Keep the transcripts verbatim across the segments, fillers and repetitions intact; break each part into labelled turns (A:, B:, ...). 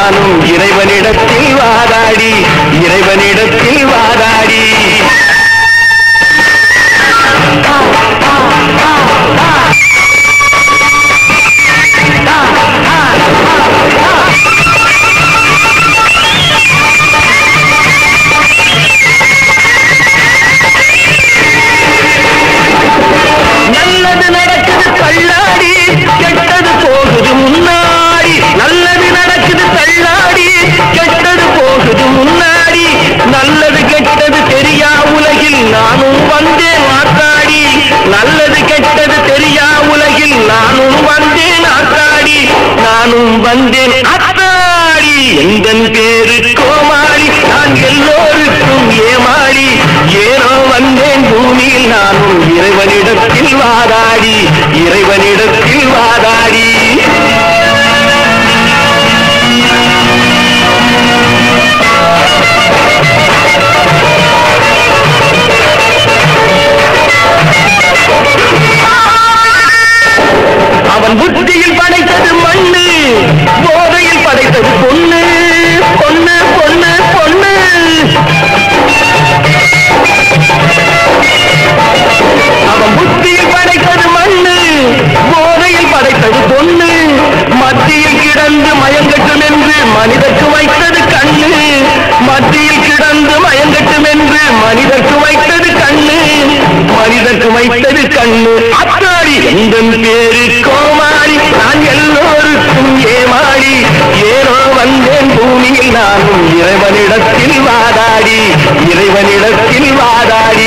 A: நானும் இறைவனிடத்தில் வாதாடி இறைவனிடத்தில் வாதாடி நல்லது நடக்குது தள்ளாடி கெட்டது போகுது முன்னாடி நல்லது நடக்குது தள்ளாடி கெட்டது போகுது முன்னாடி நல்லது கெட்டது தெரியா உலகில் நானும் வந்தேன் ஆத்தாடி நல்லது கெட்டது தெரியா உலகில் நானும் வந்தேன் ஆத்தாடி நானும் வந்தேன் ஆத்தாடி எந்தன் பேரு கோமாளி நான் எல்லோருக்கும் ஏமாளி ஏனோ வந்தேன் பூமியில் நானும் இறைவனிடத்தில் வாதாடி இறைவனிடத்தில் வாதாடி அவன் புத்தியில் படைத்தது மண்ணு போதையில் படைத்தது பொண்ணு பொண்ணு பொண்ணு பொண்ணு அவன் புத்தியில் படைத்தது மண்ணு போதையில் படைத்தது பொண்ணு மத்தியில் கிடந்து மயங்கட்டும் என்று மனிதற்கு வைத்தது கண்ணு மத்தியில் கிடந்து மயங்கட்டும் என்று மனிதற்கு வைத்தது கண்ணு மனிதற்கு வைத்தது கண்ணு அத்தாடி எந்தன் பேரு கோமாளி நான் எல்லோருக்கும் ஏமாளி ஏனோ வந்தேன் பூமியில் நானும் இறைவனிடத்தில் வாதாடி இறைவனிடத்தில் வாதாடி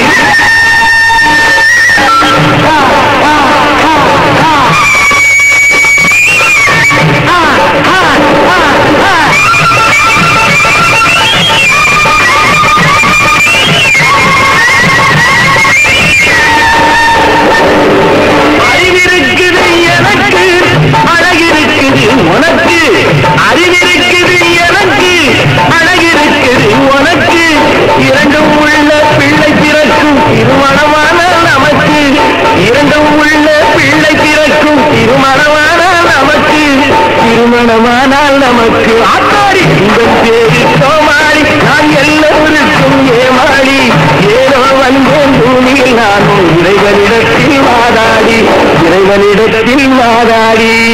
A: அறிவிருக்குது எனக்கு அழகிருக்குது உனக்கு அறிவிருக்குது எனக்கு அழகிருக்குது உனக்கு இரண்டும் உள்ள பிள்ளை பிறக்கும் திருமணமான நமக்கு இரண்டும் உள்ள பிள்ளை பிறக்கும் திருமணமான நமக்கு திருமணமானால் நமக்கு ஆத்தாடி இந்த பேரு கோமாளி நான் எல்லோருக்கும் ஏமாளி ஏனோ வந்தேன் பூமியில் நானும் இறைவனிடத்தில் வாதாடி இறைவனிடத்தில் வாதாடி